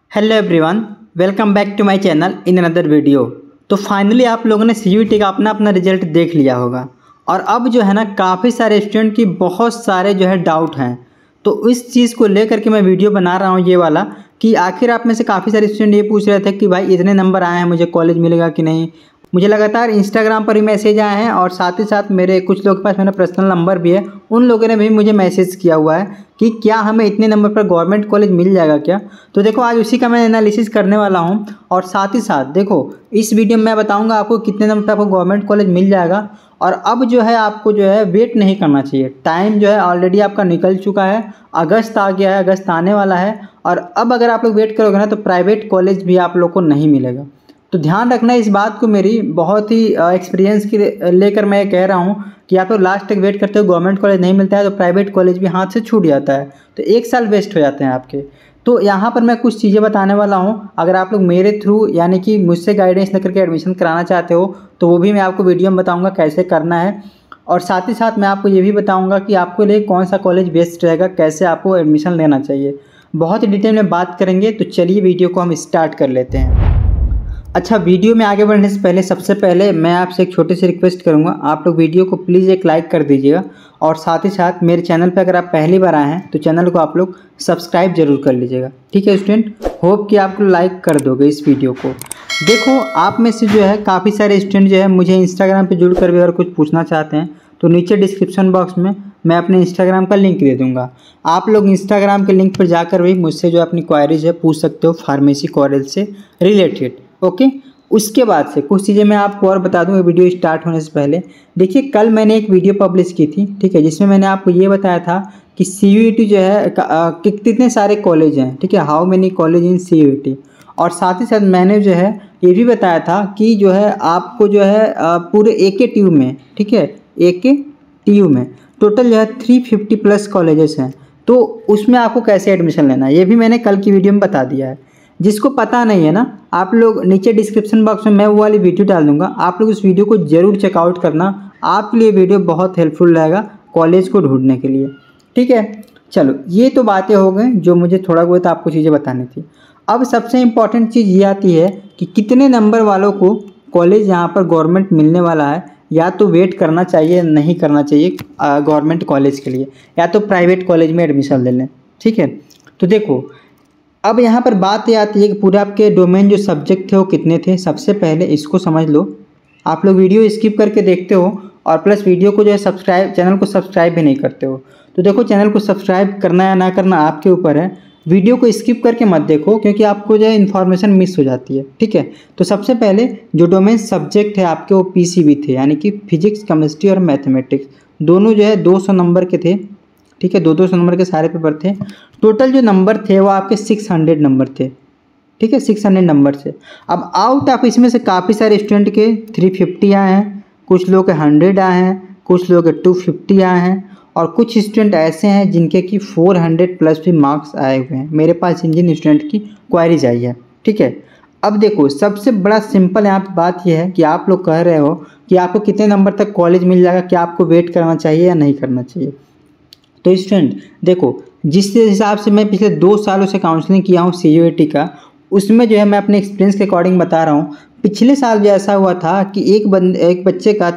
Hello everyone, welcome back to my channel in another video. तो finally आप लोगों ने सीयूईटी का अपना रिजल्ट देख लिया होगा और अब जो है ना काफ़ी सारे स्टूडेंट की बहुत सारे जो है डाउट हैं। तो इस चीज़ को लेकर के मैं वीडियो बना रहा हूँ ये वाला कि आखिर आप में से काफ़ी सारे स्टूडेंट ये पूछ रहे थे कि भाई इतने नंबर आए हैं, मुझे कॉलेज मिलेगा कि नहीं। मुझे लगातार इंस्टाग्राम पर भी मैसेज आए हैं और साथ ही साथ मेरे कुछ लोगों के पास मेरा पर्सनल नंबर भी है, उन लोगों ने भी मुझे मैसेज किया हुआ है कि क्या हमें इतने नंबर पर गवर्नमेंट कॉलेज मिल जाएगा क्या। तो देखो आज उसी का मैं एनालिसिस करने वाला हूं और साथ ही साथ देखो इस वीडियो में मैं बताऊंगा आपको कितने नंबर पर आपको गवर्नमेंट कॉलेज मिल जाएगा। और अब जो है आपको जो है वेट नहीं करना चाहिए, टाइम जो है ऑलरेडी आपका निकल चुका है, अगस्त आ गया है, अगस्त आने वाला है। और अब अगर आप लोग वेट करोगे ना तो प्राइवेट कॉलेज भी आप लोग को नहीं मिलेगा। तो ध्यान रखना इस बात को, मेरी बहुत ही एक्सपीरियंस की लेकर मैं कह रहा हूँ कि आप लोग लास्ट तक वेट करते हो, गवर्नमेंट कॉलेज नहीं मिलता है तो प्राइवेट कॉलेज भी हाथ से छूट जाता है, तो एक साल वेस्ट हो जाते हैं आपके। तो यहाँ पर मैं कुछ चीज़ें बताने वाला हूँ, अगर आप लोग मेरे थ्रू यानी कि मुझसे गाइडेंस लेकर के एडमिशन कराना चाहते हो तो वो भी मैं आपको वीडियो में बताऊँगा कैसे करना है। और साथ ही साथ मैं आपको ये भी बताऊँगा कि आपके लिए कौन सा कॉलेज बेस्ट रहेगा, कैसे आपको एडमिशन लेना चाहिए, बहुत ही डिटेल में बात करेंगे। तो चलिए वीडियो को हम स्टार्ट कर लेते हैं। अच्छा, वीडियो में आगे बढ़ने से पहले सबसे पहले मैं आपसे एक छोटी सी रिक्वेस्ट करूंगा, आप लोग वीडियो को प्लीज़ एक लाइक कर दीजिएगा और साथ ही साथ मेरे चैनल पर अगर आप पहली बार आए हैं तो चैनल को आप लोग सब्सक्राइब जरूर कर लीजिएगा। ठीक है स्टूडेंट, होप कि आप लोग लाइक कर दोगे इस वीडियो को। देखो आप में से जो है काफ़ी सारे स्टूडेंट जो है मुझे इंस्टाग्राम पर जुड़ कर भी अगर कुछ पूछना चाहते हैं तो नीचे डिस्क्रिप्शन बॉक्स में मैं अपने इंस्टाग्राम का लिंक दे दूंगा, आप लोग इंस्टाग्राम के लिंक पर जाकर भी मुझसे जो अपनी क्वायरीज है पूछ सकते हो फार्मेसी कॉलेज से रिलेटेड। ओके, उसके बाद से कुछ चीज़ें मैं आपको और बता दूंगा वीडियो स्टार्ट होने से पहले। देखिए कल मैंने एक वीडियो पब्लिश की थी, ठीक है, जिसमें मैंने आपको ये बताया था कि सीयूईटी जो है कितने सारे कॉलेज हैं, ठीक है, how many college in CUET. और साथ ही साथ मैंने जो है ये भी बताया था कि जो है आपको जो है पूरे AKTU में, ठीक है, AKTU में टोटल जो है 350 प्लस कॉलेजेस हैं, तो उसमें आपको कैसे एडमिशन लेना है ये भी मैंने कल की वीडियो में बता दिया है। जिसको पता नहीं है ना, आप लोग नीचे डिस्क्रिप्शन बॉक्स में मैं वो वाली वीडियो डाल दूंगा, आप लोग उस वीडियो को जरूर चेकआउट करना, आपके लिए वीडियो बहुत हेल्पफुल रहेगा कॉलेज को ढूंढने के लिए। ठीक है, चलो ये तो बातें हो गई जो मुझे थोड़ा बहुत आपको चीज़ें बतानी थी। अब सबसे इम्पॉर्टेंट चीज़ ये आती है कि कितने नंबर वालों को कॉलेज यहाँ पर गवर्नमेंट मिलने वाला है, या तो वेट करना चाहिए नहीं करना चाहिए गवर्नमेंट कॉलेज के लिए, या तो प्राइवेट कॉलेज में एडमिशन ले लें। ठीक है, तो देखो अब यहाँ पर बात ये आती है कि पूरे आपके डोमेन जो सब्जेक्ट थे वो कितने थे। सबसे पहले इसको समझ लो, आप लोग वीडियो स्किप करके देखते हो और प्लस वीडियो को जो है सब्सक्राइब, चैनल को सब्सक्राइब भी नहीं करते हो। तो देखो चैनल को सब्सक्राइब करना या ना करना आपके ऊपर है, वीडियो को स्किप करके मत देखो क्योंकि आपको जो है इन्फॉर्मेशन मिस हो जाती है। ठीक है, तो सबसे पहले जो डोमेन सब्जेक्ट है आपके वो PCB थे, यानी कि फिजिक्स केमिस्ट्री और मैथमेटिक्स, दोनों जो है 200 नंबर के थे। ठीक है, 200 नंबर के सारे पेपर थे। टोटल जो नंबर थे वो आपके 600 नंबर थे। ठीक है, 600 नंबर से अब आउट ऑफ इसमें से काफ़ी सारे स्टूडेंट के 350 आए हैं, कुछ लोग के 100 आए हैं, कुछ लोग के 250 आए हैं और कुछ स्टूडेंट ऐसे हैं जिनके कि 400 प्लस भी मार्क्स आए हुए हैं। मेरे पास जिन स्टूडेंट की क्वारीज आई है। ठीक है, अब देखो सबसे बड़ा सिंपल यहाँ पे बात यह है कि आप लोग कह रहे हो कि आपको कितने नंबर तक कॉलेज मिल जाएगा, क्या आपको वेट करना चाहिए या नहीं करना चाहिए। तो स्टूडेंट देखो, जिस हिसाब से मैं पिछले 2 सालों से काउंसलिंग किया हूँ सीयूईटी का, उसमें जो है मैं अपने एक्सपीरियंस के अकॉर्डिंग बता रहा हूँ। पिछले साल जो ऐसा हुआ था कि एक बच्चे का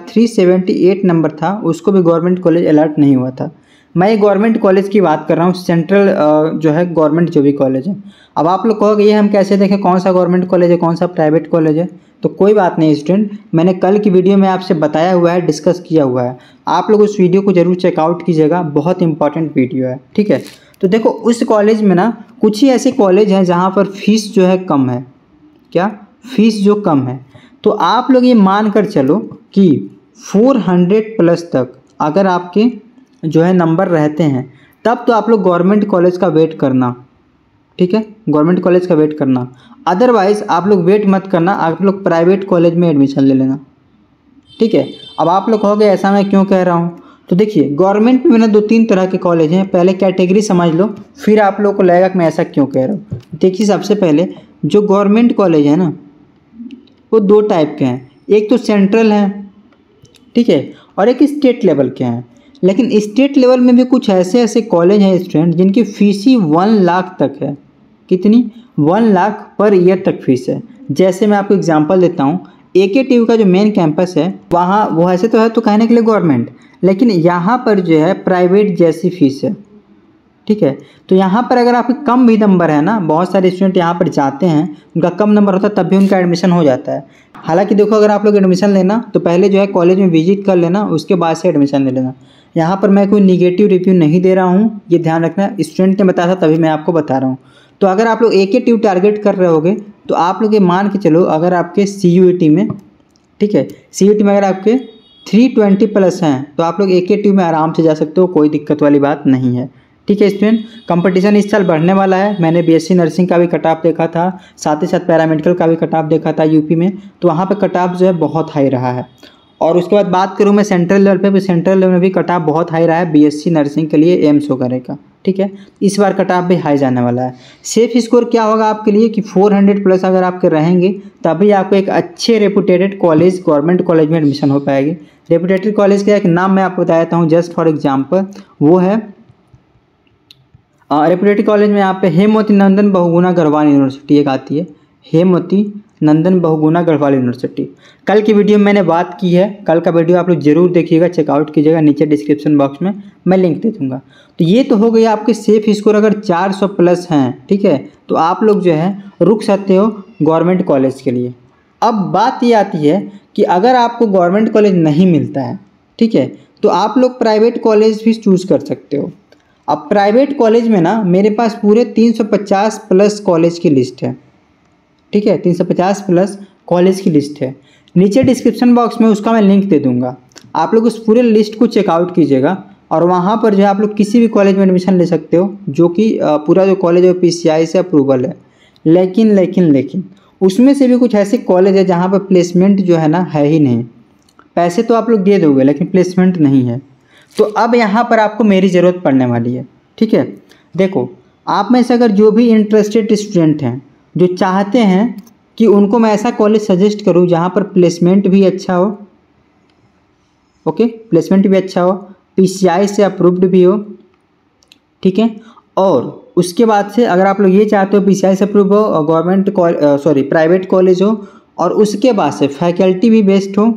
378 नंबर था, उसको भी गवर्नमेंट कॉलेज अलर्ट नहीं हुआ था। मैं एक गवर्नमेंट कॉलेज की बात कर रहा हूँ, सेंट्रल जो है गवर्नमेंट जो भी कॉलेज है। अब आप लोग कहोगे ये हम कैसे देखें कौन सा गवर्नमेंट कॉलेज है कौन सा प्राइवेट कॉलेज है। तो कोई बात नहीं स्टूडेंट, मैंने कल की वीडियो में आपसे बताया हुआ है, डिस्कस किया हुआ है, आप लोग उस वीडियो को जरूर चेकआउट कीजिएगा, बहुत इंपॉर्टेंट वीडियो है। ठीक है, तो देखो उस कॉलेज में ना कुछ ही ऐसे कॉलेज हैं जहाँ पर फीस जो है कम है। क्या फीस जो कम है, तो आप लोग ये मान कर चलो कि 400 प्लस तक अगर आपके जो है नंबर रहते हैं तब तो आप लोग गवर्नमेंट कॉलेज का वेट करना। ठीक है, गवर्नमेंट कॉलेज का वेट करना, अदरवाइज आप लोग वेट मत करना, आप लोग प्राइवेट कॉलेज में एडमिशन ले लेना। ठीक है, अब आप लोग कहोगे ऐसा मैं क्यों कह रहा हूँ, तो देखिए गवर्नमेंट में ना 2-3 तरह के कॉलेज हैं, पहले कैटेगरी समझ लो फिर आप लोग को लगेगा कि मैं ऐसा क्यों कह रहा हूँ। देखिए सबसे पहले जो गवर्नमेंट कॉलेज है ना वो 2 टाइप के हैं, एक तो सेंट्रल है, ठीक है, और एक स्टेट लेवल के हैं। लेकिन स्टेट लेवल में भी कुछ ऐसे कॉलेज हैं स्टूडेंट जिनकी फीस ही 1 लाख तक है। कितनी 1 लाख पर ईयर तक फीस है। जैसे मैं आपको एग्जांपल देता हूँ, AKTU का जो मेन कैंपस है वहाँ वो ऐसे तो है तो कहने के लिए गवर्नमेंट, लेकिन यहाँ पर जो है प्राइवेट जैसी फीस है। ठीक है, तो यहाँ पर अगर आपके कम भी नंबर है ना, बहुत सारे स्टूडेंट यहाँ पर जाते हैं, उनका कम नंबर होता है तब भी उनका एडमिशन हो जाता है। हालांकि देखो, अगर आप लोग एडमिशन लेना तो पहले जो है कॉलेज में विजिट कर लेना, उसके बाद से एडमिशन ले लेना। यहाँ पर मैं कोई निगेटिव रिव्यू नहीं दे रहा हूँ, ये ध्यान रखना, स्टूडेंट ने बताया था तभी मैं आपको बता रहा हूँ। तो अगर आप लोग AKTU टारगेट कर रहे होगे तो आप लोग ये मान के चलो, अगर आपके CUET में, ठीक है, CUET में अगर आपके 320 प्लस हैं तो आप लोग AKTU में आराम से जा सकते हो, कोई दिक्कत वाली बात नहीं है। ठीक है स्टूडेंट, कंपटीशन इस साल बढ़ने वाला है। मैंने BSc नर्सिंग का भी कट ऑफ देखा था, साथ ही साथ पैरामेडिकल का भी कट ऑफ देखा था यूपी में, तो वहाँ पे कट ऑफ जो है बहुत हाई रहा है। और उसके बाद बात करूँ मैं सेंट्रल लेवल पे, भी सेंट्रल लेवल में भी कट ऑफ बहुत हाई रहा है BSc नर्सिंग के लिए, एम्स वगैरह का। ठीक है, इस बार कट ऑफ भी हाई जाने वाला है। सेफ स्कोर क्या होगा आपके लिए कि 400 प्लस अगर आपके रहेंगे तभी आपको एक अच्छे रेपुटेटेड कॉलेज, गवर्नमेंट कॉलेज में एडमिशन हो पाएगी। रेपुटेटेड कॉलेज का एक नाम मैं आपको बता देता हूँ जस्ट फॉर एग्जाम्पल, वो है रेपुटेटेड कॉलेज में यहाँ पे हेमवती नंदन बहुगुणा गढ़वाल यूनिवर्सिटी एक आती है, हेमवती नंदन बहुगुणा गढ़वाल यूनिवर्सिटी। कल की वीडियो में मैंने बात की है, कल का वीडियो आप लोग जरूर देखिएगा, चेकआउट कीजिएगा, नीचे डिस्क्रिप्शन बॉक्स में मैं लिंक दे दूँगा। तो ये तो हो गई आपके सेफ स्कोर अगर 400 प्लस हैं, ठीक है, तो आप लोग जो है रुक सकते हो गवर्नमेंट कॉलेज के लिए। अब बात ये आती है कि अगर आपको गवर्नमेंट कॉलेज नहीं मिलता है, ठीक है, तो आप लोग प्राइवेट कॉलेज भी चूज़ कर सकते हो। अब प्राइवेट कॉलेज में ना मेरे पास पूरे 350 प्लस कॉलेज की लिस्ट है। ठीक है, 350 प्लस कॉलेज की लिस्ट है, नीचे डिस्क्रिप्शन बॉक्स में उसका मैं लिंक दे दूंगा। आप लोग उस पूरे लिस्ट को चेकआउट कीजिएगा और वहाँ पर जो है आप लोग किसी भी कॉलेज में एडमिशन ले सकते हो, जो कि पूरा जो कॉलेज है PCI से अप्रूवल है। लेकिन उसमें से भी कुछ ऐसे कॉलेज है जहाँ पर प्लेसमेंट जो है ना है ही नहीं। पैसे तो आप लोग दे दोगे लेकिन प्लेसमेंट नहीं है। तो अब यहाँ पर आपको मेरी ज़रूरत पड़ने वाली है। ठीक है, देखो, आप में से अगर जो भी इंटरेस्टेड स्टूडेंट हैं जो चाहते हैं कि उनको मैं ऐसा कॉलेज सजेस्ट करूँ जहाँ पर प्लेसमेंट भी अच्छा हो, ओके, प्लेसमेंट भी अच्छा हो, PCI से अप्रूव्ड भी हो, ठीक है, और उसके बाद से अगर आप लोग ये चाहते हो PCI से अप्रूव हो और गवर्नमेंट प्राइवेट कॉलेज हो, और उसके बाद से फैकल्टी भी बेस्ट हो,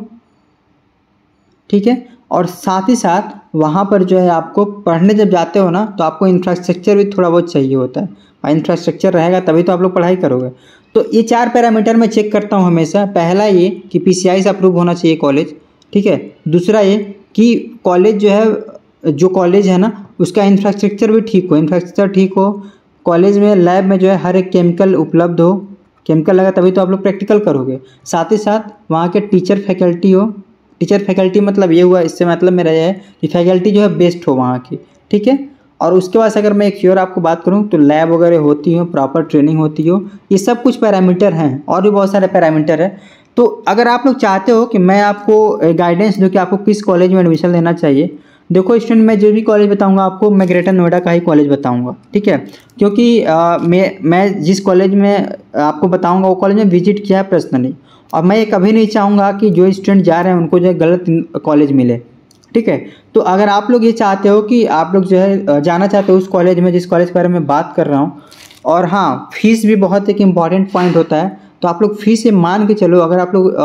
ठीक है, और साथ ही साथ वहाँ पर जो है आपको पढ़ने जब जाते हो ना तो आपको इंफ्रास्ट्रक्चर भी थोड़ा बहुत चाहिए होता है, और इंफ्रास्ट्रक्चर रहेगा तभी तो आप लोग पढ़ाई करोगे। तो ये 4 पैरामीटर मैं चेक करता हूँ हमेशा। पहला ये कि PCI से अप्रूव होना चाहिए कॉलेज, ठीक है, दूसरा ये कि कॉलेज जो है, जो कॉलेज है ना उसका इंफ्रास्ट्रक्चर भी ठीक हो, इंफ्रास्ट्रक्चर ठीक हो, कॉलेज में लैब में जो है हर एक केमिकल उपलब्ध हो, केमिकल लगा तभी तो आप लोग प्रैक्टिकल करोगे, साथ ही साथ वहाँ के टीचर फैकल्टी हो। टीचर फैकल्टी मतलब ये हुआ, इससे मतलब मेरा ये है कि फैकल्टी जो है बेस्ट हो वहाँ की, ठीक है, और उसके बाद अगर मैं एक और आपको बात करूँ तो लैब वगैरह होती हो, प्रॉपर ट्रेनिंग होती हो, ये सब कुछ पैरामीटर हैं, और भी बहुत सारे पैरामीटर है। तो अगर आप लोग चाहते हो कि मैं आपको गाइडेंस दूँ कि आपको किस कॉलेज में एडमिशन लेना चाहिए, देखो स्टूडेंट, मैं जो भी कॉलेज बताऊंगा आपको मैं ग्रेटर नोएडा का ही कॉलेज बताऊंगा, ठीक है, क्योंकि मैं जिस कॉलेज में आपको बताऊंगा वो कॉलेज में विजिट किया है पर्सनली, और मैं ये कभी नहीं चाहूँगा कि जो स्टूडेंट जा रहे हैं उनको जो है गलत कॉलेज मिले। ठीक है, तो अगर आप लोग ये चाहते हो कि आप लोग जो है जाना चाहते हो उस कॉलेज में जिस कॉलेज के बारे में बात कर रहा हूँ, और हाँ, फीस भी बहुत एक इम्पॉर्टेंट पॉइंट होता है, तो आप लोग फीस ये मान के चलो, अगर आप लोग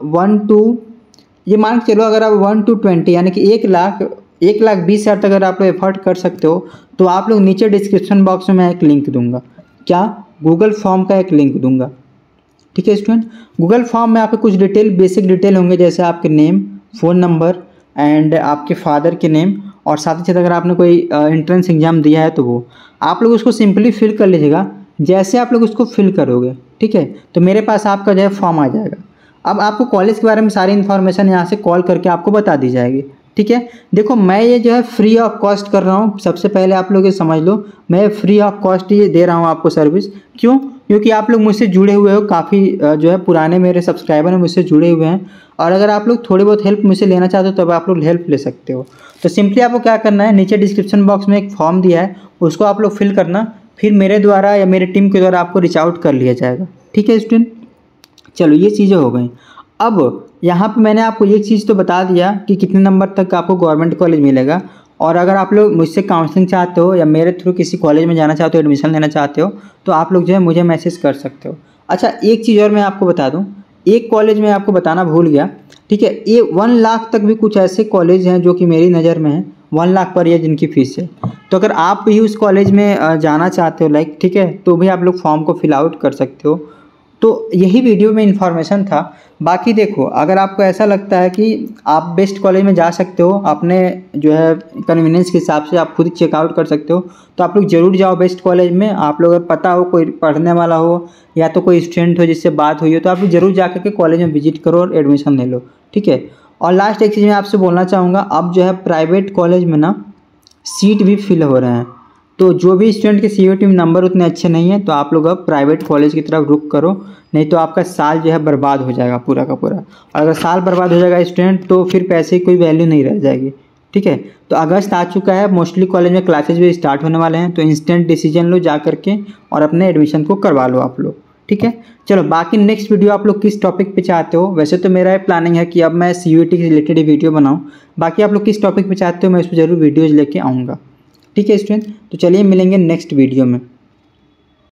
1 to 20 यानी कि 1,20,000 तक अगर आप लोग एफर्ट कर सकते हो, तो आप लोग नीचे डिस्क्रिप्शन बॉक्स में मैं एक लिंक दूंगा, क्या, गूगल फॉर्म का एक लिंक दूंगा। ठीक है स्टूडेंट, गूगल फॉर्म में आपके कुछ डिटेल, बेसिक डिटेल होंगे, जैसे आपके नेम, फ़ोन नंबर एंड आपके फादर के नेम, और साथ ही साथ अगर आपने कोई एंट्रेंस एग्जाम दिया है तो वो आप लोग उसको सिंपली फिल कर लीजिएगा। जैसे आप लोग उसको फिल करोगे, ठीक है, तो मेरे पास आपका जो है फॉर्म आ जाएगा। अब आपको कॉलेज के बारे में सारी इन्फॉर्मेशन यहाँ से कॉल करके आपको बता दी जाएगी। ठीक है, देखो, मैं ये जो है फ्री ऑफ कॉस्ट कर रहा हूँ, सबसे पहले आप लोग ये समझ लो, मैं फ्री ऑफ कॉस्ट ये दे रहा हूँ आपको सर्विस। क्यों? क्योंकि आप लोग मुझसे जुड़े हुए हो, काफ़ी जो है पुराने मेरे सब्सक्राइबर हैं, मुझसे जुड़े हुए हैं, और अगर आप लोग थोड़ी बहुत हेल्प मुझसे लेना चाहते हो तो आप लोग हेल्प ले सकते हो। तो सिंपली आपको क्या करना है, नीचे डिस्क्रिप्शन बॉक्स में एक फॉर्म दिया है, उसको आप लोग फिल करना, फिर मेरे द्वारा या मेरे टीम के द्वारा आपको रीच आउट कर लिया जाएगा। ठीक है स्टूडेंट, चलो ये चीज़ें हो गई। अब यहाँ पे मैंने आपको एक चीज़ तो बता दिया कि कितने नंबर तक आपको गवर्नमेंट कॉलेज मिलेगा, और अगर आप लोग मुझसे काउंसलिंग चाहते हो या मेरे थ्रू किसी कॉलेज में जाना चाहते हो, एडमिशन लेना चाहते हो, तो आप लोग जो है मुझे मैसेज कर सकते हो। अच्छा, एक चीज़ और मैं आपको बता दूं, एक कॉलेज में आपको बताना भूल गया, ठीक है। ये 1 लाख तक भी कुछ ऐसे कॉलेज हैं जो कि मेरी नज़र में है 1 लाख पर ईयर जिनकी फ़ीस है। तो अगर आप भी उस कॉलेज में जाना चाहते हो लाइक, ठीक है, तो भी आप लोग फॉर्म को फिल आउट कर सकते हो। तो यही वीडियो में इन्फॉर्मेशन था। बाकी देखो, अगर आपको ऐसा लगता है कि आप बेस्ट कॉलेज में जा सकते हो, अपने जो है कन्वीनियंस के हिसाब से आप खुद चेकआउट कर सकते हो, तो आप लोग ज़रूर जाओ बेस्ट कॉलेज में। आप लोग अगर पता हो कोई पढ़ने वाला हो या तो कोई स्टूडेंट हो जिससे बात हुई हो, तो आप लोग ज़रूर जा करके कॉलेज में विजिट करो और एडमिशन ले लो, ठीक है। और लास्ट एक चीज़ मैं आपसे बोलना चाहूँगा, अब जो है प्राइवेट कॉलेज में ना सीट भी फिल हो रहे हैं। तो जो भी स्टूडेंट के CUET में नंबर उतने अच्छे नहीं हैं, तो आप लोग अब प्राइवेट कॉलेज की तरफ रुख करो, नहीं तो आपका साल जो है बर्बाद हो जाएगा पूरा का पूरा। और अगर साल बर्बाद हो जाएगा स्टूडेंट, तो फिर पैसे की कोई वैल्यू नहीं रह जाएगी, ठीक है। तो अगस्त आ चुका है, मोस्टली कॉलेज में क्लासेज भी स्टार्ट होने वाले हैं, तो इंस्टेंट डिसीजन लो जा करके और अपने एडमिशन को करवा लो आप लोग, ठीक है। चलो, बाकी नेक्स्ट वीडियो आप लोग किस टॉपिक पे चाहते हो? वैसे तो मेरा प्लानिंग है कि अब मैं CUET के रिलेटेड वीडियो बनाऊं। बाकी आप लोग किस टॉपिक पे चाहते हो, मैं इस पर ज़रूर वीडियोज़ लेके आऊँगा, ठीक है स्टूडेंट। तो चलिए मिलेंगे नेक्स्ट वीडियो में।